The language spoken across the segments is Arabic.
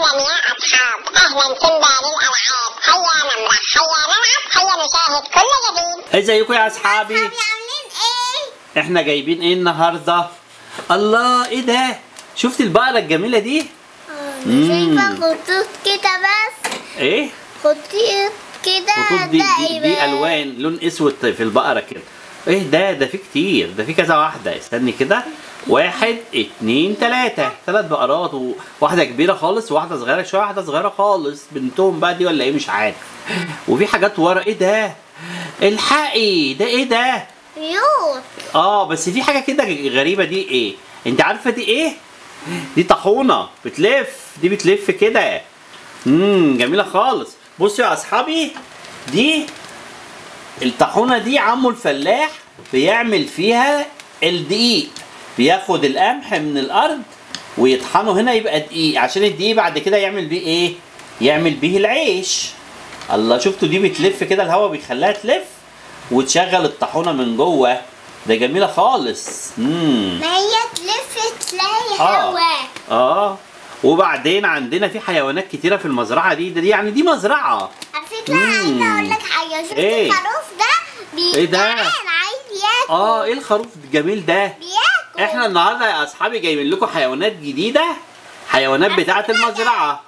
أهلا يا أصحاب، أهلا في دار الألعاب. هيا نمرح، هيا نلعب، هيا نشاهد كل جديد. ازيكم يا أصحابي؟ عاملين إيه؟ احنا جايبين ايه النهارده؟ الله، ايه ده؟ شفت البقرة الجميلة دي؟ شايفة خطوط كده بس. ايه؟ خطوط كده. الخطوط دي ألوان، لون أسود في البقرة كده. ايه ده في كتير، ده في كذا واحدة. استني كده، 1 2 3 3 بقرات، وواحدة كبيرة خالص وواحدة صغيرة شوية، واحدة صغيرة خالص بنتهم بقى دي ولا ايه مش عارف. وفي حاجات ورا. ايه ده؟ الحقي، ده ايه ده؟ خيوط. بس في حاجة كده غريبة. دي ايه؟ انت عارفة دي ايه؟ دي طاحونة بتلف، دي بتلف كده. جميلة خالص. بصوا يا اصحابي، دي الطاحونة دي عمو الفلاح بيعمل فيها الدقيق، بياخد القمح من الارض ويطحنه هنا يبقى دقيق، عشان الدقيق بعد كده يعمل بيه ايه؟ يعمل بيه العيش. الله، شفتوا دي بتلف كده، الهواء بيخليها تلف وتشغل الطاحونة من جوه. ده جميلة خالص. ما هي تلف تلاقي هوا. وبعدين عندنا في حيوانات كتيرة في المزرعة دي يعني دي مزرعة. على فكرة عايزة اقول لك حاجة. شفت الخروف ده؟ ايه ده؟ عايز ياكل. ايه الخروف الجميل ده؟ بياكل. احنا النهارده يا اصحابي جايبين لكم حيوانات جديدة، حيوانات بتاعة المزرعة.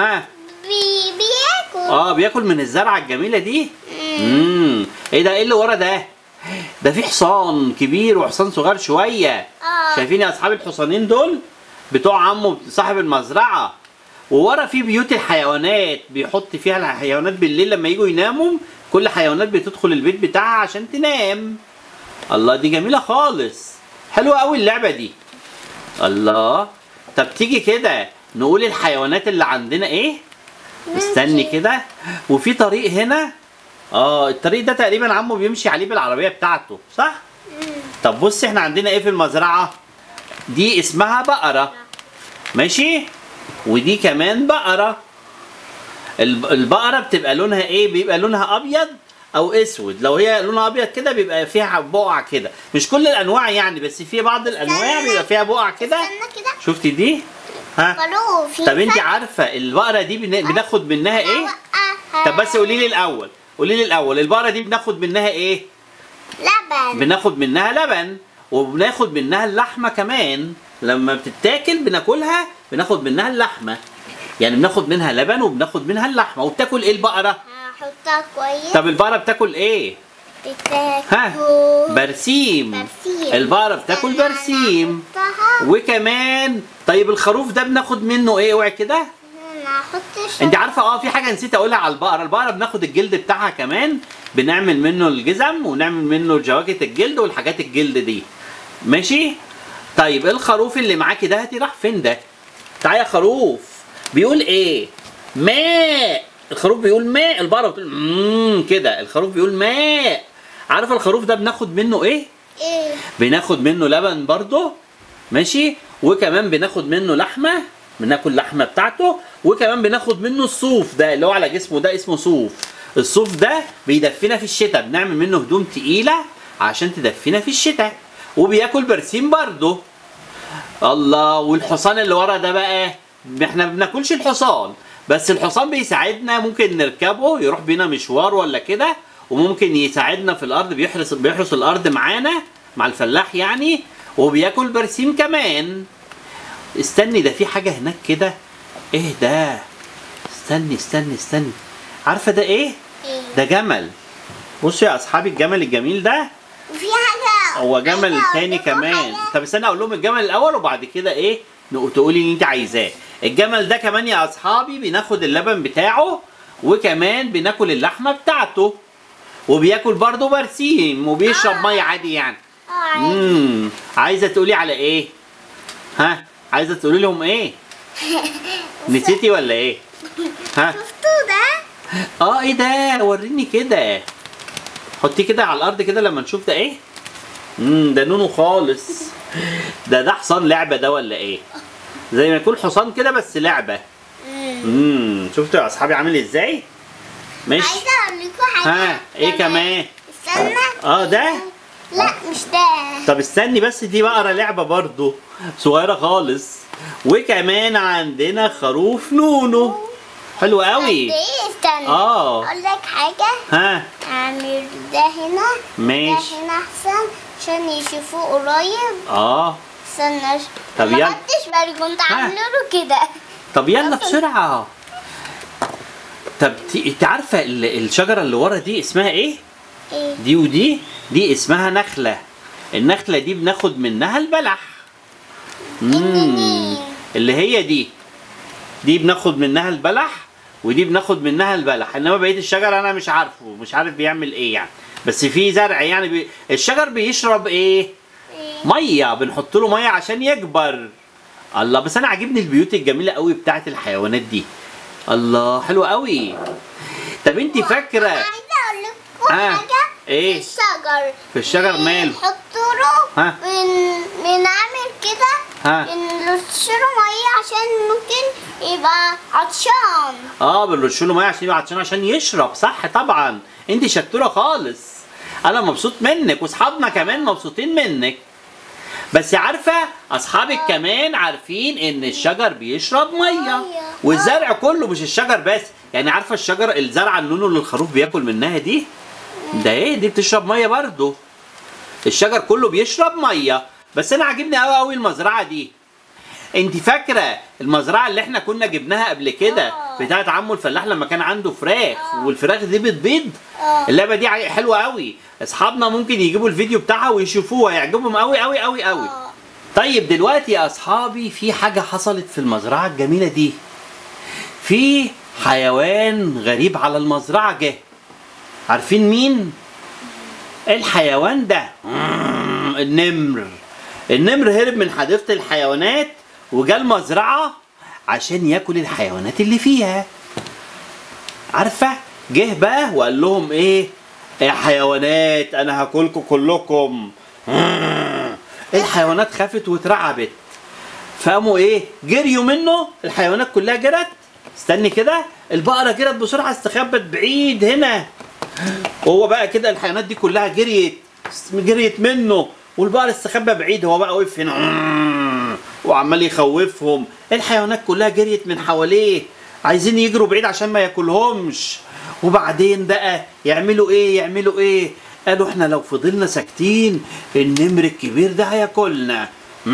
بياكل. بياكل من الزرعة الجميلة دي. ايه ده؟ ايه اللي ورا ده؟ ده في حصان كبير وحصان صغير شوية. شايفين يا اصحابي الحصانين دول بتوع عمو صاحب المزرعة. وورا في بيوت الحيوانات، بيحط فيها الحيوانات بالليل لما يجوا يناموا، كل حيوانات بتدخل البيت بتاعها عشان تنام. الله، دي جميلة خالص، حلوة قوي اللعبة دي. الله، طب تيجي كده نقول الحيوانات اللي عندنا ايه؟ استني كده. وفي طريق هنا. الطريق ده تقريبا عمو بيمشي عليه بالعربية بتاعته، صح؟ طب بص، احنا عندنا ايه في المزرعة؟ دي اسمها بقرة، ماشي؟ ودي كمان بقرة. البقرة بتبقى لونها ايه؟ بيبقى لونها ابيض او اسود. لو هي لونها ابيض كده بيبقى فيها بقع كده، مش كل الانواع يعني، بس في بعض الانواع بيبقى فيها بقع كده. شفتي دي؟ طب انت عارفة البقرة دي بناخد منها ايه؟ طب بس قولي لي الاول، البقرة دي بناخد منها ايه؟ لبن. بناخد منها لبن، وبناخد منها اللحمة كمان. لما بتتاكل بناكلها، بناخد منها اللحمة، يعني بناخد منها لبن وبناخد منها اللحمة. وبتاكل ايه البقرة؟ هحطها كويس. طب البقرة بتاكل ايه؟ برسيم. البقرة بتاكل برسيم. وكمان طيب الخروف ده بناخد منه ايه؟ اوعي كده. انت عارفه في حاجه نسيت اقولها على البقره بناخد الجلد بتاعها كمان، بنعمل منه الجزم ونعمل منه جواكت الجلد والحاجات الجلد دي، ماشي؟ طيب الخروف اللي معاكي ده راح فين ده؟ تعالى يا خروف. بيقول ايه؟ ماء. الخروف بيقول ماء، البقره بتقول كده. الخروف بيقول ماء. عارفه الخروف ده بناخد منه ايه؟ بناخد منه لبن برضه، ماشي؟ وكمان بناخد منه لحمه، بناكل اللحمه بتاعته. وكمان بناخد منه الصوف ده اللي هو على جسمه ده، اسمه صوف. الصوف ده بيدفينا في الشتاء، بنعمل منه هدوم تقيله عشان تدفينا في الشتاء. وبياكل برسيم برضه. الله، والحصان اللي ورا ده بقى، احنا ما بناكلش الحصان، بس الحصان بيساعدنا، ممكن نركبه يروح بينا مشوار ولا كده، وممكن يساعدنا في الارض، بيحرس الارض معانا مع الفلاح يعني، وبياكل برسيم كمان. استني، ده في حاجة هناك كده. ايه ده؟ استني. عارفة ده ايه؟ ده جمل. بصوا يا اصحابي الجمل الجميل ده. وفي حاجة هو جمل تاني كمان. طب استنى اقول لهم الجمل الاول وبعد كده ايه تقولي اللي انت عايزاه. الجمل ده كمان يا اصحابي بناخد اللبن بتاعه، وكمان بناكل اللحمة بتاعته، وبياكل برضه برسيم، وبيشرب مية عادي يعني. عايزة تقولي على ايه؟ عايزة تقولي لهم ايه؟ نسيتي ولا ايه؟ شفتوا ده؟ ايه ده؟ وريني كده. حطيه كده على الارض كده لما نشوف ده ايه؟ ده نونو خالص. ده حصان لعبة ده ولا ايه؟ زي ما يكون حصان كده بس لعبة. شفتوا يا اصحابي عامل ازاي؟ ماشي. عايزة اقول لكم حاجة. ايه كمان؟ استنى. ده؟ لا مش ده. طب استني بس، دي بقرة لعبة برضو صغيرة خالص. وكمان عندنا خروف نونو. حلو قوي. استنى اقول لك حاجه. ها اعمل ده هنا. ماشي. ده هنا احسن عشان يشوفوه قريب. استنى. طب يلا. ما خدتش بالي كنت عامله له كده. طب يلا بسرعه. طب انت عارفه الشجره اللي ورا دي اسمها ايه؟ دي ودي دي اسمها نخله. النخله دي بناخد منها البلح. اللي هي دي بناخد منها البلح، ودي بناخد منها البلح. انما بقيه الشجر انا مش عارف بيعمل ايه يعني. بس في زرع يعني الشجر بيشرب ايه؟ ميه. بنحط له ميه عشان يكبر. الله، بس انا عاجبني البيوت الجميله قوي بتاعت الحيوانات دي. الله حلوه قوي. طب انت فاكره عايزه اقول لكم حاجه. ايه في الشجر ماله؟ بنحط له بنعمل كده. بنرش له ميه عشان ممكن يبقى عطشان. بنرش له ميه عشان يبقى عطشان عشان يشرب. صح طبعا، انت شطوره خالص. انا مبسوط منك واصحابنا كمان مبسوطين منك. بس عارفه اصحابك كمان عارفين ان الشجر بيشرب ميه، والزرع كله مش الشجر بس. يعني عارفه الشجر الزرعه النونو اللي الخروف بياكل منها دي دي بتشرب ميه برضه. الشجر كله بيشرب ميه. بس انا عاجبني قوي قوي المزرعه دي. انت فاكره المزرعه اللي احنا كنا جبناها قبل كده بتاعت عمو الفلاح لما كان عنده فراخ والفراخ دي بتبيض؟ اللعبه دي حلوه قوي. اصحابنا ممكن يجيبوا الفيديو بتاعها ويشوفوها، يعجبهم قوي قوي قوي قوي. طيب دلوقتي يا اصحابي في حاجه حصلت في المزرعه الجميله دي. في حيوان غريب على المزرعه جه. عارفين مين الحيوان ده؟ النمر هرب من حديقه الحيوانات وجا المزرعه عشان ياكل الحيوانات اللي فيها. عارفه جه بقى وقال لهم ايه؟ يا حيوانات انا هاكلكم كلكم. الحيوانات خافت واترعبت، فقاموا ايه؟ جريوا منه. الحيوانات كلها جرت. استني كده، البقره جرت بسرعه استخبت بعيد هنا. وهو بقى كده الحيوانات دي كلها جريت منه، والبقر استخبى بعيد. هو بقى وقف هنا وعمال يخوفهم. الحيوانات كلها جريت من حواليه عايزين يجروا بعيد عشان ما ياكلهمش. وبعدين بقى يعملوا ايه؟ قالوا احنا لو فضلنا ساكتين النمر الكبير ده هياكلنا.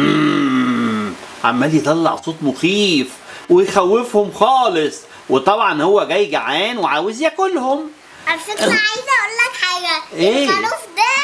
عمال يطلع صوت مخيف ويخوفهم خالص. وطبعا هو جاي جعان وعاوز ياكلهم. على فكره عايزه اقول لك حاجه. الخروف ده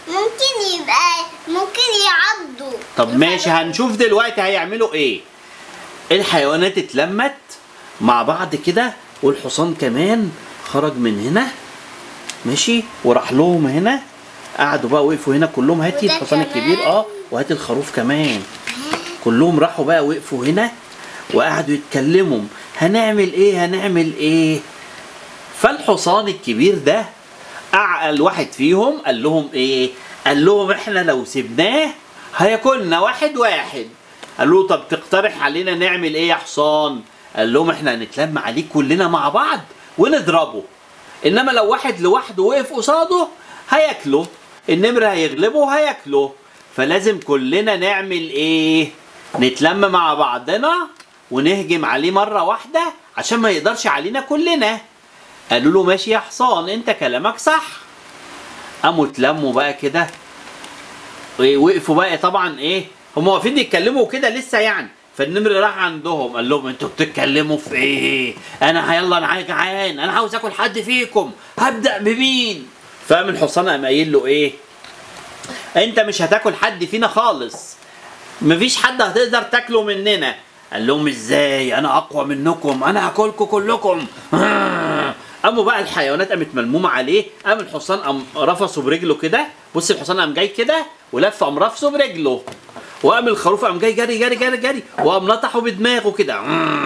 ممكن يعضوا. طب ماشي، هنشوف دلوقتي هيعملوا ايه. الحيوانات اتلمت مع بعض كده، والحصان كمان خرج من هنا ماشي وراح لهم هنا. قعدوا بقى وقفوا هنا كلهم. هاتي الحصان الكبير وهاتي الخروف كمان. كلهم راحوا بقى وقفوا هنا وقعدوا يتكلموا هنعمل ايه. فالحصان الكبير ده اعقل واحد فيهم قال لهم ايه؟ قال لهم احنا لو سيبناه هياكلنا واحد. قال له طب تقترح علينا نعمل ايه يا حصان؟ قال لهم احنا هنتلم عليه كلنا مع بعض ونضربه. انما لو واحد لوحده وقف قصاده هياكله. النمر هيغلبه وهياكله. فلازم كلنا نعمل ايه؟ نتلم مع بعضنا ونهجم عليه مرة واحدة عشان ما يقدرش علينا كلنا. قالوا له ماشي يا حصان انت كلامك صح. قاموا اتلموا بقى كده وقفوا بقى. طبعا ايه هم واقفين يتكلموا كده لسه يعني. فالنمر راح عندهم قال لهم انتوا بتتكلموا في ايه؟ يلا انا جعان، انا عاوز اكل حد فيكم، هبدأ بمين؟ فقام الحصان قام قايل له ايه؟ انت مش هتاكل حد فينا خالص، مفيش حد هتقدر تاكله مننا. قال لهم ازاي؟ انا اقوى منكم، انا هاكلكم كلكم. قاموا بقى الحيوانات قامت ملمومه عليه. قام الحصان قام رفصه برجله كده. بص الحصان قام جاي كده ولف قام رفصه برجله. وقام الخروف قام جاي جري جري جري جري وقام نطحه بدماغه كده.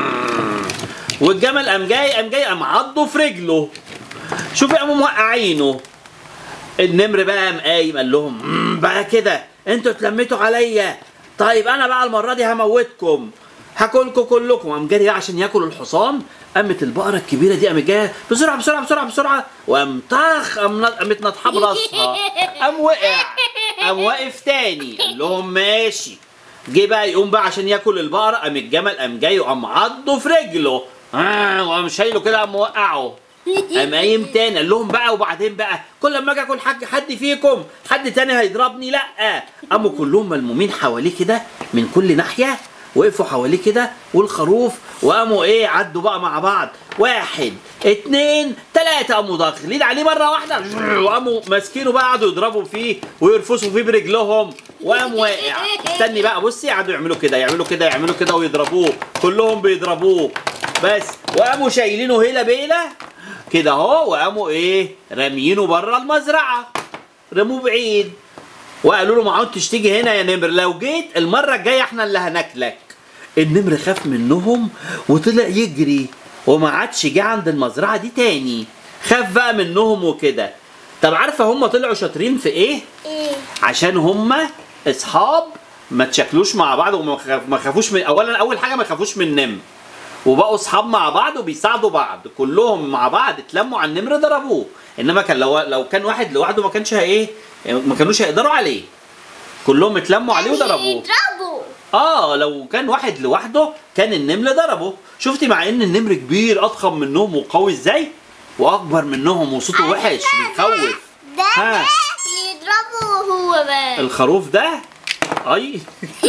والجمل قام جاي قام عضه في رجله. شوفي قاموا موقعينه. النمر بقى قام قايم قال لهم بقى كده انتوا اتلميتوا عليا، طيب انا بقى المره دي هموتكم، هاكلكم كلكم. قام جاري عشان ياكل الحصان. قامت البقره الكبيره دي قامت جايه بسرعه بسرعه بسرعه بسرعه وقام طخ قامت نطحه براسها. قام وقع. قام واقف تاني قال لهم ماشي جه بقى يقوم بقى عشان ياكل البقره، قام الجمل قام جاي وقام عضه في رجله، وقام شايله كده قام موقعه، قام قايم تاني قال لهم بقى وبعدين بقى كل لما اجي اكل حد فيكم حد تاني هيضربني لا. قاموا كلهم ملمومين حواليه كده من كل ناحيه، وقفوا حواليه كده والخروف، وقاموا ايه عدوا بقى مع بعض 1 2 3 قاموا داخلين عليه مره واحده، وقاموا ماسكينه بقى قعدوا يضربوا فيه ويرفسوا فيه برجلهم، وقام واقع. استني بقى بصي، قعدوا يعملوا كده يعملوا كده يعملوا كده ويضربوه، كلهم بيضربوه بس، وقاموا شايلينه هيله بيله كده اهو، وقاموا ايه راميينه بره المزرعه، رموه بعيد، وقالوا له ما عدتش تيجي هنا يا نمر، لو جيت المره الجايه احنا اللي هناكلك. النمر خاف منهم وطلع يجري وما عادش جه عند المزرعه دي تاني، خاف بقى منهم وكده. طب عارفه هم طلعوا شاطرين في ايه؟ عشان هم اصحاب ما تشكلوش مع بعض وما خافوش من اول حاجه ما خافوش من النمر، وبقوا اصحاب مع بعض وبيساعدوا بعض، كلهم مع بعض اتلموا على النمر ضربوه. انما كان لو كان واحد لوحده ما كانش ما كانوش هيقدروا عليه، كلهم اتلموا عليه وضربوه. لو كان واحد لوحده كان النمر ضربه. شفتي مع ان النمر كبير اضخم منهم وقوي ازاي، واكبر منهم وصوته وحش بيخوف. ده يضربه هو بقى الخروف ده اي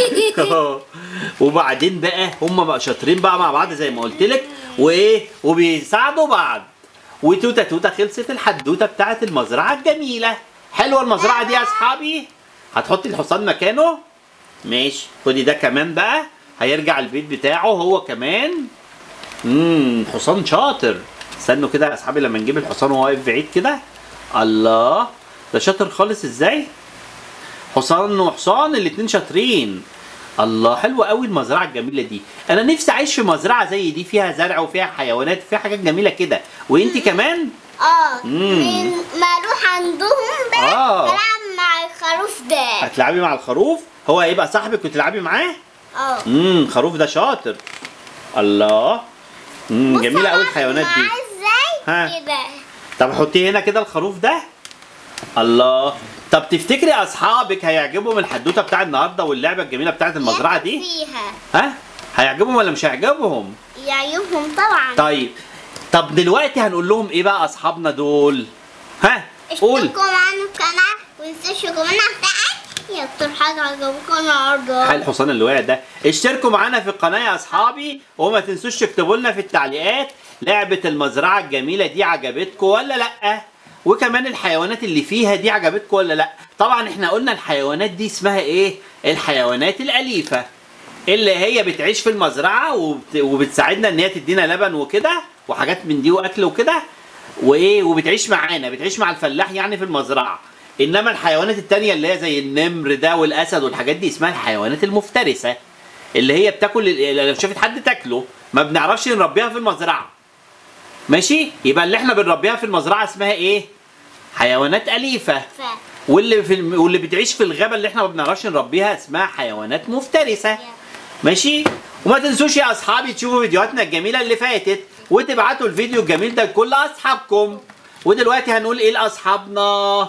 وبعدين بقى هم بقى شاطرين بقى مع بعض زي ما قلت لك، وايه وبيساعدوا بعض. وتوته توته خلصت الحدوته بتاعت المزرعه الجميله. حلوه المزرعه دي يا اصحابي؟ هتحطي الحصان مكانه؟ ماشي، خدي ده كمان بقى هيرجع البيت بتاعه هو كمان. حصان شاطر. استنوا كده يا اصحابي لما نجيب الحصان وهو واقف بعيد كده. الله، ده شاطر خالص ازاي؟ حصان وحصان الاتنين شاطرين. الله، حلوه قوي المزرعه الجميله دي. انا نفسي اعيش في مزرعه زي دي فيها زرع وفيها حيوانات وفيها حاجات جميله كده. وانت كمان؟ ما اروح عندهم بقى العب مع الخروف ده. هتلعبي مع الخروف؟ هو هيبقى صاحبك وتلعبي معاه؟ الخروف ده شاطر. الله، جميله قوي الحيوانات دي. ازاي كده؟ طب حطيه هنا كده الخروف ده. الله، طب تفتكري اصحابك هيعجبهم الحدوته بتاع النهارده واللعبه الجميله بتاعت المزرعه دي؟ هيعجبهم ولا مش هيعجبهم؟ يعجبهم طبعا. طيب، طب دلوقتي هنقول لهم ايه بقى اصحابنا دول؟ قول. اشتركوا معانا في القناه وانسوا كمان يا اكتر حاجه عجبكم النهارده. الحصان اللي واقع ده. اشتركوا معانا في القناه يا اصحابي، وما تنسوش تكتبوا لنا في التعليقات لعبه المزرعه الجميله دي عجبتكم ولا لا، وكمان الحيوانات اللي فيها دي عجبتكم ولا لا. طبعا احنا قلنا الحيوانات دي اسمها ايه؟ الحيوانات الاليفه اللي هي بتعيش في المزرعه وبتساعدنا ان هي تدينا لبن وكده وحاجات من دي واكل وكده، وايه وبتعيش معانا، بتعيش مع الفلاح يعني في المزرعه. انما الحيوانات التانية اللي هي زي النمر ده والاسد والحاجات دي اسمها الحيوانات المفترسه، اللي هي بتاكل لو شافت حد تاكله، ما بنعرفش نربيها في المزرعه. ماشي؟ يبقى اللي احنا بنربيها في المزرعه اسمها ايه؟ حيوانات اليفه. واللي بتعيش في الغابه اللي احنا ما بنعرفش نربيها اسمها حيوانات مفترسه. ماشي؟ وما تنسوش يا اصحابي تشوفوا فيديوهاتنا الجميله اللي فاتت وتبعتوا الفيديو الجميل ده لكل اصحابكم. ودلوقتي هنقول ايه لاصحابنا؟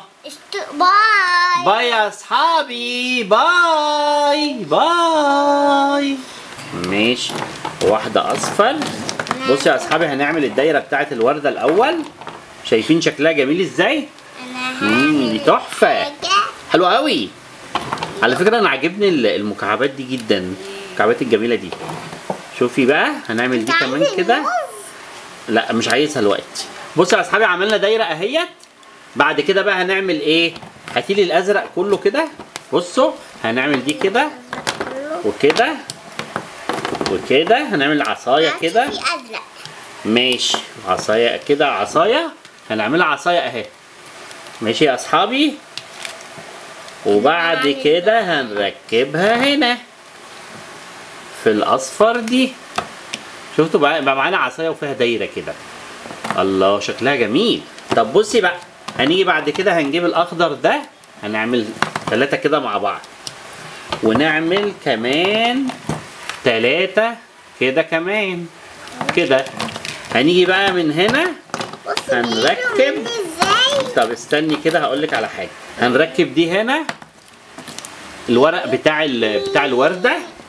باي باي يا اصحابي، باي باي. ماشي، واحده اصفر. بصوا يا اصحابي هنعمل الدايره بتاعت الورده الاول. شايفين شكلها جميل ازاي؟ دي تحفه، حلوه قوي. على فكره انا عاجبني المكعبات دي جدا، المكعبات الجميله دي. شوفي بقى هنعمل دي كمان كده. لا مش عايزها دلوقتي. بصوا يا اصحابي عملنا دايره اهيت. بعد كده بقى هنعمل ايه؟ هاتيلي الازرق كله كده. بصوا هنعمل دي كده وكده وكده. هنعمل عصايه كده. ماشي، عصايه كده، عصايه هنعملها عصايه اهي. ماشي يا اصحابي. وبعد كده هنركبها هنا في الاصفر دي. شفتوا بقى معانا عصايه وفيها دايره كده. الله، شكلها جميل. طب بصي بقى، هنيجي بعد كده هنجيب الاخضر ده، هنعمل 3 كده مع بعض، ونعمل كمان 3 كده كمان كده. هنيجي بقى من هنا هنركب. طب استني كده هقولك على حاجه. هنركب دي هنا الورق بتاع الورده